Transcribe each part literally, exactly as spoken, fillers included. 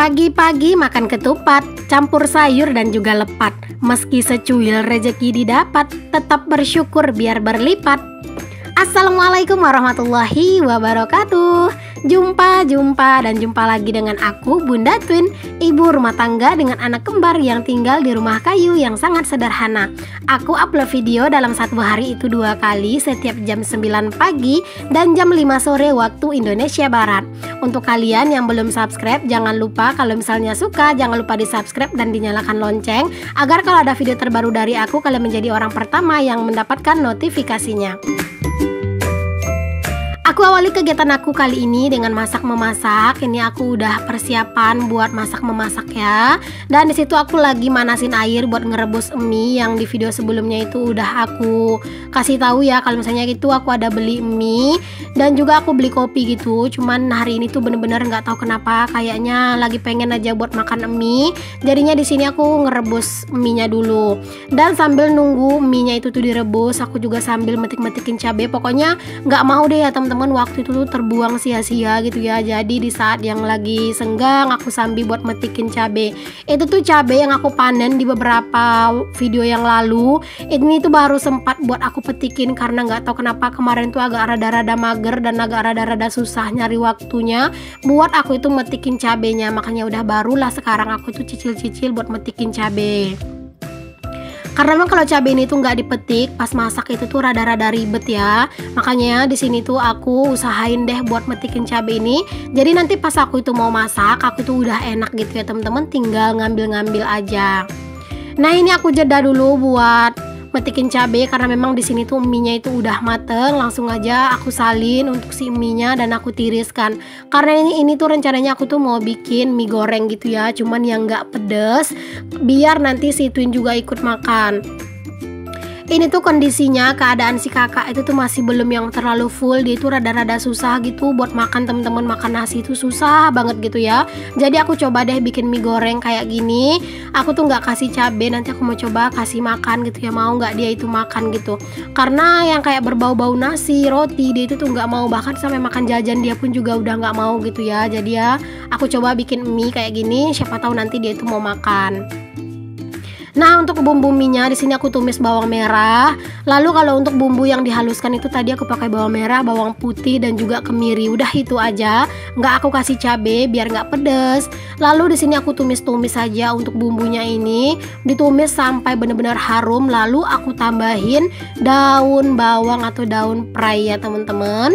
Pagi-pagi makan ketupat, campur sayur dan juga lepat. Meski secuil rezeki didapat, tetap bersyukur biar berlipat. Assalamualaikum warahmatullahi wabarakatuh. Jumpa, jumpa, dan jumpa lagi dengan aku, Bunda Twin, ibu rumah tangga dengan anak kembar yang tinggal di rumah kayu yang sangat sederhana. Aku upload video dalam satu hari itu dua kali, setiap jam sembilan pagi dan jam lima sore waktu Indonesia Barat. Untuk kalian yang belum subscribe, jangan lupa kalau misalnya suka, jangan lupa di subscribe dan dinyalakan lonceng, agar kalau ada video terbaru dari aku, kalian menjadi orang pertama yang mendapatkan notifikasinya. Aku awali kegiatan aku kali ini dengan masak-memasak. Ini aku udah persiapan buat masak-memasak ya. Dan disitu aku lagi manasin air buat ngerebus mie yang di video sebelumnya itu udah aku kasih tahu ya. Kalau misalnya gitu aku ada beli mie dan juga aku beli kopi gitu. Cuman hari ini tuh bener-bener nggak tahu kenapa kayaknya lagi pengen aja buat makan mie. Jadinya di sini aku ngerebus mie-nya dulu. Dan sambil nunggu mie-nya itu tuh direbus, aku juga sambil metik-metikin cabai. Pokoknya nggak mau deh ya teman-teman, waktu itu tuh terbuang sia-sia gitu ya. Jadi di saat yang lagi senggang, aku sambil buat metikin cabe. Itu tuh cabe yang aku panen di beberapa video yang lalu. Ini tuh baru sempat buat aku petikin karena nggak tahu kenapa kemarin tuh agak rada-rada mager dan agak rada-rada susah nyari waktunya buat aku itu metikin cabenya. Makanya udah barulah sekarang aku tuh cicil-cicil buat metikin cabe. Karena memang kalau cabai ini tuh nggak dipetik pas masak itu tuh rada-rada ribet ya. Makanya di sini tuh aku usahain deh buat metikin cabai ini. Jadi nanti pas aku itu mau masak, aku tuh udah enak gitu ya teman-teman, tinggal ngambil-ngambil aja. Nah ini aku jeda dulu buat metikin cabai karena memang di sini tuh mie-nya itu udah mateng. Langsung aja aku salin untuk si mie-nya dan aku tiriskan. Karena ini ini tuh rencananya aku tuh mau bikin mie goreng gitu ya, cuman yang nggak pedes, biar nanti si Twin juga ikut makan. Ini tuh kondisinya keadaan si kakak itu tuh masih belum yang terlalu full. Dia itu rada-rada susah gitu buat makan temen-temen, makan nasi itu susah banget gitu ya. Jadi aku coba deh bikin mie goreng kayak gini. Aku tuh nggak kasih cabai, nanti aku mau coba kasih makan gitu ya. Mau nggak dia itu makan gitu. Karena yang kayak berbau-bau nasi, roti, dia itu tuh nggak mau. Bahkan sampai makan jajan dia pun juga udah nggak mau gitu ya. Jadi ya aku coba bikin mie kayak gini. Siapa tahu nanti dia itu mau makan. Nah untuk bumbu mie-nya di sini aku tumis bawang merah. Lalu kalau untuk bumbu yang dihaluskan itu tadi aku pakai bawang merah, bawang putih dan juga kemiri. Udah itu aja, nggak aku kasih cabai biar nggak pedes. Lalu di sini aku tumis-tumis saja untuk bumbunya ini, ditumis sampai benar-benar harum. Lalu aku tambahin daun bawang atau daun prei ya teman-teman.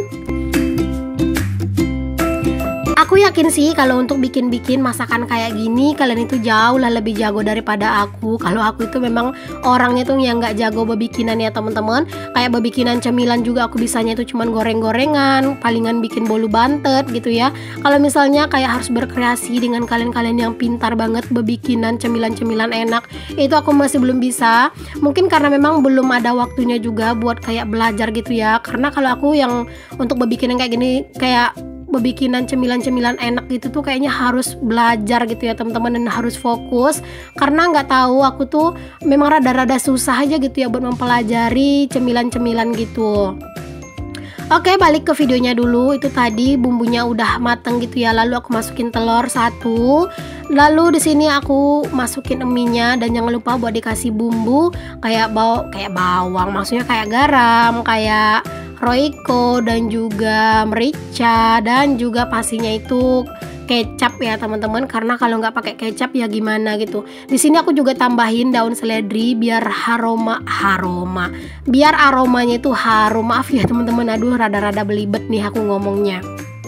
Aku yakin sih kalau untuk bikin-bikin masakan kayak gini kalian itu jauh lah lebih jago daripada aku. Kalau aku itu memang orangnya tuh yang nggak jago bebikinan ya teman-teman. Kayak bebikinan cemilan juga aku bisanya itu cuman goreng-gorengan, palingan bikin bolu bantet gitu ya. Kalau misalnya kayak harus berkreasi dengan kalian-kalian yang pintar banget bebikinan cemilan-cemilan enak, itu aku masih belum bisa. Mungkin karena memang belum ada waktunya juga buat kayak belajar gitu ya. Karena kalau aku yang untuk bebikinan kayak gini, kayak bebikinan cemilan-cemilan enak gitu tuh kayaknya harus belajar gitu ya teman-teman, dan harus fokus karena nggak tahu aku tuh memang rada-rada susah aja gitu ya buat mempelajari cemilan-cemilan gitu. Oke, balik ke videonya dulu. Itu tadi bumbunya udah mateng gitu ya. Lalu aku masukin telur satu. Lalu di sini aku masukin mie-nya dan jangan lupa buat dikasih bumbu kayak bau kayak bawang, maksudnya kayak garam, kayak Royco dan juga merica dan juga pastinya itu kecap ya teman-teman. Karena kalau nggak pakai kecap ya gimana gitu. Di sini aku juga tambahin daun seledri biar aroma aroma biar aromanya itu harum. Maaf ya teman-teman, aduh rada-rada belibet nih aku ngomongnya.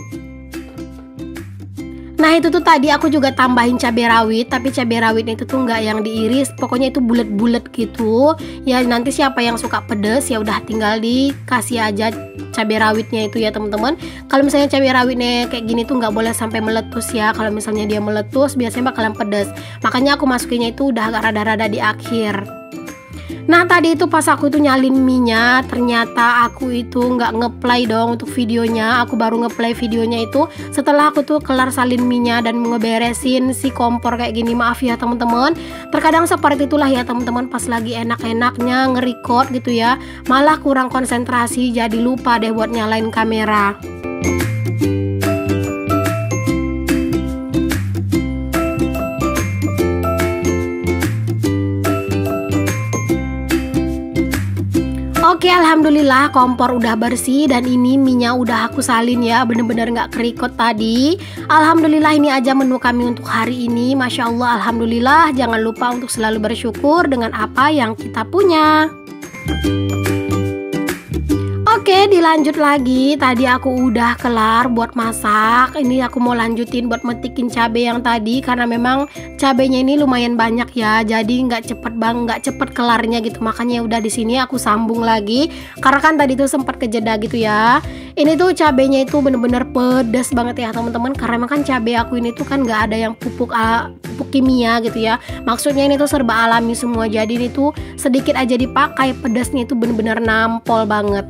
Nah itu tuh tadi aku juga tambahin cabai rawit, tapi cabai rawit itu tuh nggak yang diiris, pokoknya itu bulat-bulat gitu. Ya nanti siapa yang suka pedes ya udah tinggal dikasih aja cabai rawitnya itu ya teman-teman. Kalau misalnya cabai rawitnya kayak gini tuh nggak boleh sampai meletus ya. Kalau misalnya dia meletus biasanya bakalan pedes. Makanya aku masukinnya itu udah agak rada-rada di akhir. Nah tadi itu pas aku itu nyalin mie-nya, ternyata aku itu nggak ngeplay dong untuk videonya. Aku baru ngeplay videonya itu setelah aku tuh kelar salin mie-nya dan ngeberesin si kompor kayak gini. Maaf ya teman-teman, terkadang seperti itulah ya teman-teman, pas lagi enak-enaknya nge-record gitu ya, malah kurang konsentrasi, jadi lupa deh buat nyalain kamera. alhamdulillah kompor udah bersih dan ini minyak udah aku salin ya, bener-bener nggak kerikot tadi. Alhamdulillah ini aja menu kami untuk hari ini. Masya Allah, alhamdulillah. Jangan lupa untuk selalu bersyukur dengan apa yang kita punya. Oke, dilanjut lagi. Tadi aku udah kelar buat masak. Ini aku mau lanjutin buat metikin cabai yang tadi karena memang cabainya ini lumayan banyak ya. Jadi nggak cepet bang, nggak cepet kelarnya gitu. Makanya udah di sini aku sambung lagi. Karena kan tadi tuh sempat kejeda gitu ya. Ini tuh cabainya itu bener-bener pedas banget ya teman-teman. Karena memang kan cabai aku ini tuh kan nggak ada yang pupuk uh, pupuk kimia gitu ya. Maksudnya ini tuh serba alami semua. Jadi ini tuh sedikit aja dipakai, pedasnya itu bener-bener nampol banget.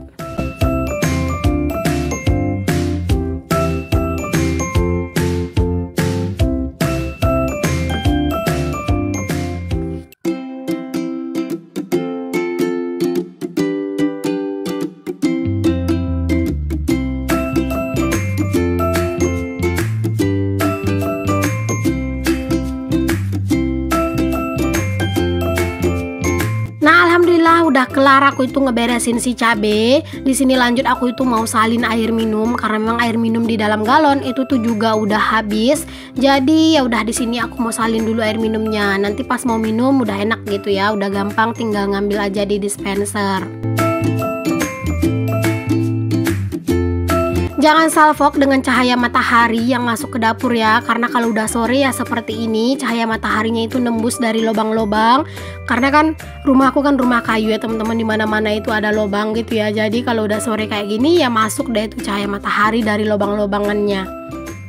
Udah kelar aku itu ngeberesin si cabe. Di sini lanjut aku itu mau salin air minum karena memang air minum di dalam galon itu tuh juga udah habis. Jadi ya udah di sini aku mau salin dulu air minumnya. Nanti pas mau minum udah enak gitu ya, udah gampang tinggal ngambil aja di dispenser. Jangan salfok dengan cahaya matahari yang masuk ke dapur ya, karena kalau udah sore ya seperti ini cahaya mataharinya itu nembus dari lubang-lubang. Karena kan rumahku kan rumah kayu ya teman-teman, dimana-mana itu ada lubang gitu ya. Jadi kalau udah sore kayak gini ya masuk deh itu cahaya matahari dari lubang-lubangannya.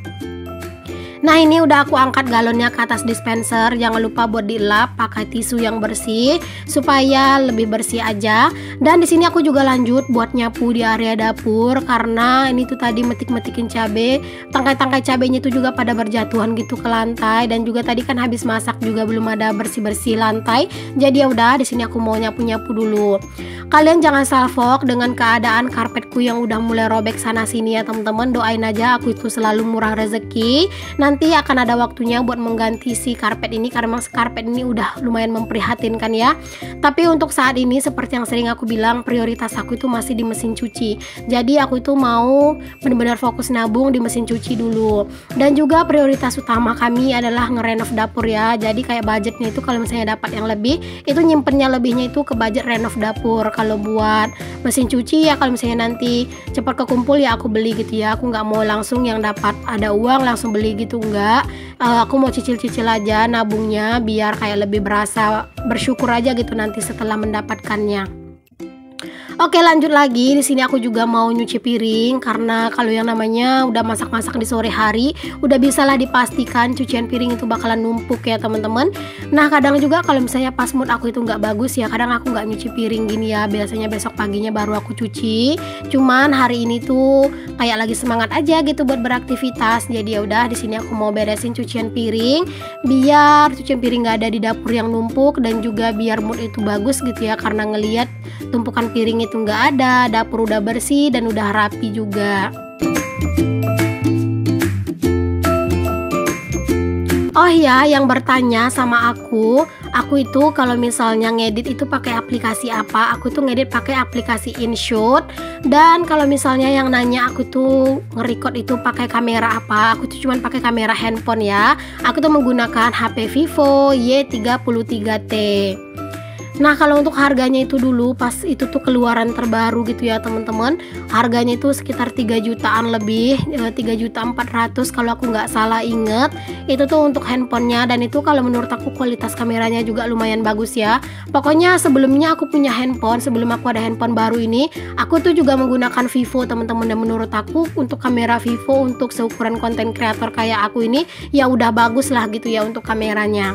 Nah ini udah aku angkat galonnya ke atas dispenser. Jangan lupa buat dilap pakai tisu yang bersih supaya lebih bersih aja. Dan di sini aku juga lanjut buat nyapu di area dapur karena ini tuh tadi metik-metikin cabai. Tangkai-tangkai cabainya itu juga pada berjatuhan gitu ke lantai, dan juga tadi kan habis masak juga belum ada bersih-bersih lantai. Jadi ya udah di sini aku mau nyapu-nyapu dulu. Kalian jangan salfok dengan keadaan karpetku yang udah mulai robek sana sini ya teman-teman. Doain aja aku itu selalu murah rezeki. Nanti akan ada waktunya buat mengganti si karpet ini karena memang karpet ini udah lumayan memprihatinkan ya. Tapi untuk saat ini seperti yang sering aku bilang, prioritas aku itu masih di mesin cuci. Jadi aku itu mau benar-benar fokus nabung di mesin cuci dulu. Dan juga prioritas utama kami adalah ngerenov dapur ya. Jadi kayak budgetnya itu kalau misalnya dapat yang lebih, itu nyimpennya lebihnya itu ke budget renov dapur. Kalau buat mesin cuci ya kalau misalnya nanti cepat kekumpul ya aku beli gitu ya. Aku nggak mau langsung yang dapat ada uang langsung beli gitu, enggak. Uh, aku mau cicil-cicil aja nabungnya biar kayak lebih berasa bersyukur aja gitu nanti setelah mendapatkannya. Oke lanjut lagi, di sini aku juga mau nyuci piring karena kalau yang namanya udah masak-masak di sore hari udah bisalah dipastikan cucian piring itu bakalan numpuk ya teman-teman. Nah kadang juga kalau misalnya pas mood aku itu nggak bagus ya, kadang aku nggak nyuci piring gini ya, biasanya besok paginya baru aku cuci. Cuman hari ini tuh kayak lagi semangat aja gitu buat beraktivitas, jadi ya udah di sini aku mau beresin cucian piring biar cucian piring nggak ada di dapur yang numpuk, dan juga biar mood itu bagus gitu ya karena ngelihat tumpukan piring itu nggak ada, dapur udah bersih dan udah rapi juga. Oh ya, yang bertanya sama aku, aku itu kalau misalnya ngedit itu pakai aplikasi apa? Aku tuh ngedit pakai aplikasi InShot. Dan kalau misalnya yang nanya aku tuh nge-record itu pakai kamera apa? Aku tuh cuman pakai kamera handphone ya. Aku tuh menggunakan H P Vivo Y tiga puluh tiga T. Nah kalau untuk harganya itu dulu pas itu tuh keluaran terbaru gitu ya teman-teman, harganya itu sekitar tiga jutaan lebih, tiga juta empat ratus kalau aku nggak salah inget. Itu tuh untuk handphonenya, dan itu kalau menurut aku kualitas kameranya juga lumayan bagus ya. Pokoknya sebelumnya aku punya handphone, sebelum aku ada handphone baru ini aku tuh juga menggunakan Vivo teman-teman, dan menurut aku untuk kamera Vivo untuk seukuran konten kreator kayak aku ini ya udah bagus lah gitu ya untuk kameranya.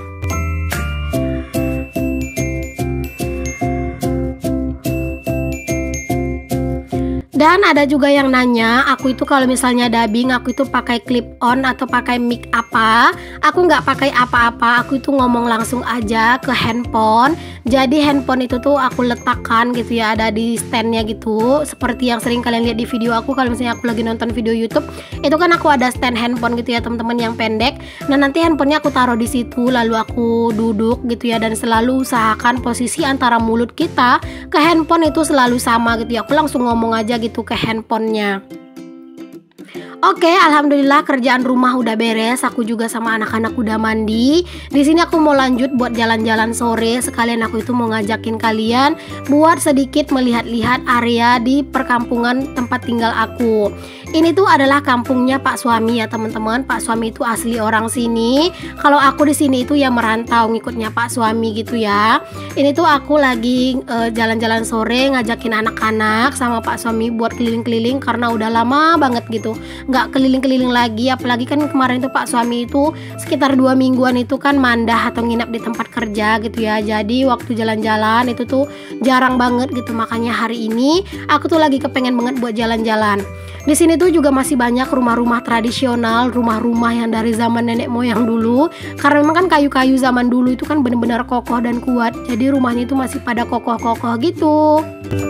Dan ada juga yang nanya, aku itu kalau misalnya dubbing, aku itu pakai clip on atau pakai mic apa? Aku nggak pakai apa-apa, aku itu ngomong langsung aja ke handphone. Jadi handphone itu tuh aku letakkan gitu ya, ada di standnya gitu. Seperti yang sering kalian lihat di video aku, kalau misalnya aku lagi nonton video YouTube, itu kan aku ada stand handphone gitu ya teman-teman, yang pendek. Nah nanti handphonenya aku taruh di situ, lalu aku duduk gitu ya, dan selalu usahakan posisi antara mulut kita ke handphone itu selalu sama gitu ya. Aku langsung ngomong aja gitu ke handphonenya. Oke, alhamdulillah kerjaan rumah udah beres. Aku juga sama anak-anak udah mandi. Di sini aku mau lanjut buat jalan-jalan sore. Sekalian aku itu mau ngajakin kalian buat sedikit melihat-lihat area di perkampungan tempat tinggal aku. Ini tuh adalah kampungnya Pak Suami ya teman-teman. Pak Suami itu asli orang sini. Kalau aku di sini itu ya merantau ngikutnya Pak Suami gitu ya. Ini tuh aku lagi jalan-jalan uh, sore ngajakin anak-anak sama Pak Suami buat keliling-keliling karena udah lama banget gitu nggak keliling-keliling lagi. Apalagi kan kemarin tuh Pak Suami itu sekitar dua mingguan itu kan mandah atau nginap di tempat kerja gitu ya. Jadi waktu jalan-jalan itu tuh jarang banget gitu. Makanya hari ini aku tuh lagi kepengen banget buat jalan-jalan. Di sini tuh juga masih banyak rumah-rumah tradisional, rumah-rumah yang dari zaman nenek moyang dulu. Karena memang kan kayu-kayu zaman dulu itu kan benar-benar kokoh dan kuat. Jadi rumahnya itu masih pada kokoh-kokoh gitu.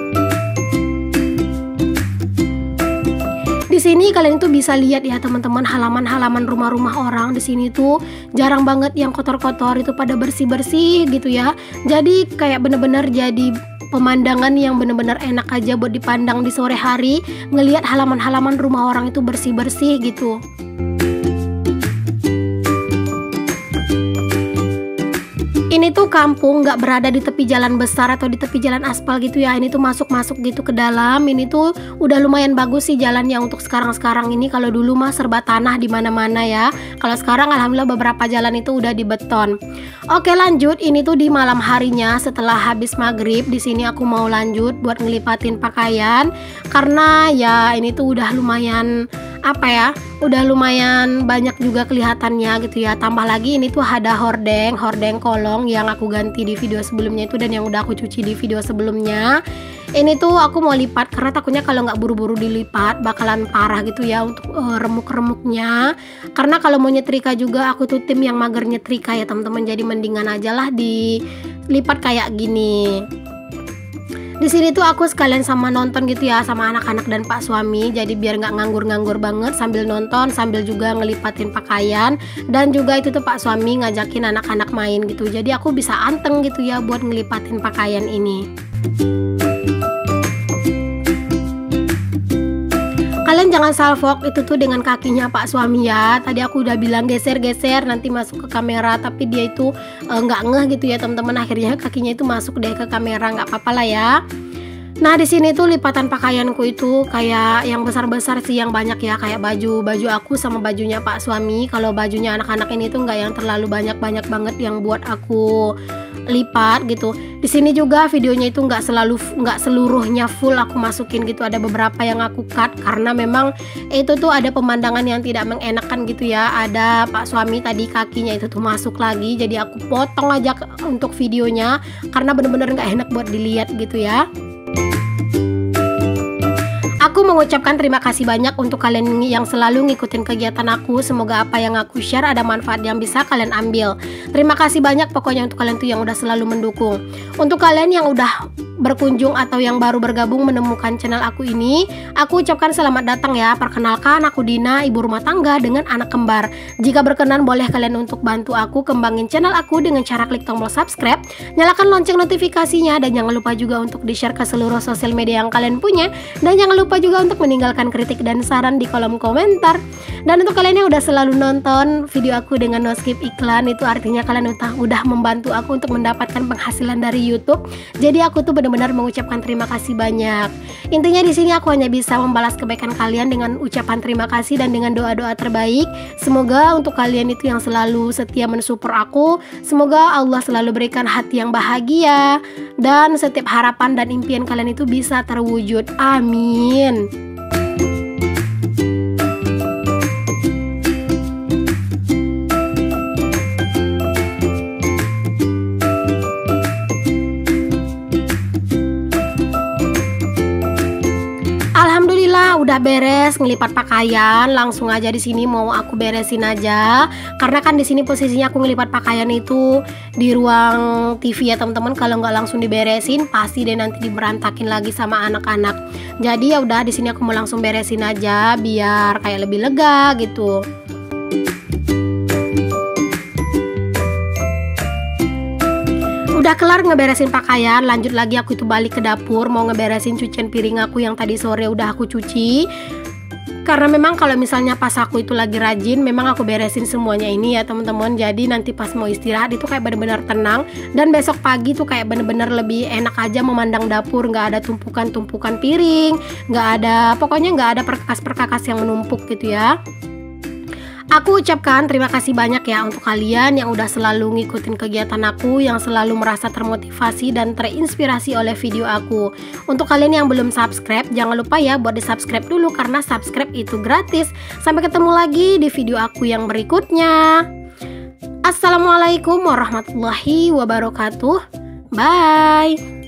Di sini kalian itu bisa lihat ya teman-teman, halaman-halaman rumah-rumah orang di sini tuh jarang banget yang kotor-kotor, itu pada bersih-bersih gitu ya. Jadi kayak bener-bener jadi pemandangan yang bener-bener enak aja buat dipandang di sore hari, ngelihat halaman-halaman rumah orang itu bersih-bersih gitu. Ini tuh kampung nggak berada di tepi jalan besar atau di tepi jalan aspal gitu ya. Ini tuh masuk-masuk gitu ke dalam. Ini tuh udah lumayan bagus sih jalannya untuk sekarang-sekarang ini. Kalau dulu mah serba tanah di mana-mana ya. Kalau sekarang alhamdulillah beberapa jalan itu udah dibeton. Oke lanjut, ini tuh di malam harinya setelah habis maghrib. Di sini aku mau lanjut buat ngelipatin pakaian karena ya ini tuh udah lumayan apa ya, udah lumayan banyak juga kelihatannya gitu ya. Tambah lagi ini tuh ada hordeng, hordeng kolong yang aku ganti di video sebelumnya itu dan yang udah aku cuci di video sebelumnya. Ini tuh aku mau lipat karena takutnya kalau nggak buru-buru dilipat bakalan parah gitu ya untuk uh, remuk-remuknya. Karena kalau mau nyetrika juga aku tuh tim yang mager nyetrika ya teman-teman. Jadi mendingan aja lah dilipat kayak gini. Di sini tuh aku sekalian sama nonton gitu ya sama anak-anak dan Pak Suami. Jadi biar nggak nganggur-nganggur banget sambil nonton sambil juga ngelipatin pakaian. Dan juga itu tuh Pak Suami ngajakin anak-anak main gitu. Jadi aku bisa anteng gitu ya buat ngelipatin pakaian ini. Kalian jangan salfok itu tuh dengan kakinya Pak Suami ya. Tadi aku udah bilang geser-geser nanti masuk ke kamera, tapi dia itu nggak e, ngeh gitu ya teman-teman. Akhirnya kakinya itu masuk deh ke kamera, nggak apa-apa lah ya. Nah di sini tuh lipatan pakaianku itu kayak yang besar-besar sih, yang banyak ya, kayak baju baju aku sama bajunya Pak Suami. Kalau bajunya anak-anak ini tuh nggak yang terlalu banyak-banyak banget yang buat aku lipat gitu. Di sini juga videonya itu nggak selalu nggak seluruhnya full aku masukin gitu. Ada beberapa yang aku cut karena memang itu tuh ada pemandangan yang tidak mengenakan gitu ya. Ada Pak Suami tadi kakinya itu tuh masuk lagi, jadi aku potong aja untuk videonya karena bener-bener nggak enak buat dilihat gitu ya. Aku mengucapkan terima kasih banyak untuk kalian yang selalu ngikutin kegiatan aku. Semoga apa yang aku share ada manfaat yang bisa kalian ambil. Terima kasih banyak pokoknya untuk kalian tuh yang udah selalu mendukung. Untuk kalian yang udah berkunjung atau yang baru bergabung menemukan channel aku ini, aku ucapkan selamat datang ya. Perkenalkan, aku Dina, ibu rumah tangga dengan anak kembar. Jika berkenan boleh kalian untuk bantu aku kembangin channel aku dengan cara klik tombol subscribe, nyalakan lonceng notifikasinya, dan jangan lupa juga untuk di-share ke seluruh sosial media yang kalian punya. Dan jangan lupa juga untuk meninggalkan kritik dan saran di kolom komentar. Dan untuk kalian yang udah selalu nonton video aku dengan no skip iklan, itu artinya kalian udah, udah membantu aku untuk mendapatkan penghasilan dari YouTube. Jadi aku tuh benar-benar mengucapkan terima kasih banyak. Intinya di sini aku hanya bisa membalas kebaikan kalian dengan ucapan terima kasih dan dengan doa-doa terbaik. Semoga untuk kalian itu yang selalu setia mensupport aku, semoga Allah selalu berikan hati yang bahagia dan setiap harapan dan impian kalian itu bisa terwujud. Amin. udah beres ngelipat pakaian, langsung aja di sini mau aku beresin aja. Karena kan di sini posisinya aku ngelipat pakaian itu di ruang T V ya teman-teman. Kalau nggak langsung diberesin pasti deh nanti diberantakin lagi sama anak-anak. Jadi ya udah di sini aku mau langsung beresin aja biar kayak lebih lega gitu. Udah kelar ngeberesin pakaian, lanjut lagi aku itu balik ke dapur mau ngeberesin cucian piring aku yang tadi sore udah aku cuci. Karena memang kalau misalnya pas aku itu lagi rajin, memang aku beresin semuanya ini ya teman-teman. Jadi nanti pas mau istirahat itu kayak bener-bener tenang, dan besok pagi tuh kayak bener-bener lebih enak aja memandang dapur, nggak ada tumpukan-tumpukan piring, nggak ada, pokoknya nggak ada perkakas-perkakas yang menumpuk gitu ya. Aku ucapkan terima kasih banyak ya untuk kalian yang udah selalu ngikutin kegiatan aku, yang selalu merasa termotivasi dan terinspirasi oleh video aku. Untuk kalian yang belum subscribe, jangan lupa ya buat di subscribe dulu karena subscribe itu gratis. Sampai ketemu lagi di video aku yang berikutnya. Assalamualaikum warahmatullahi wabarakatuh. Bye.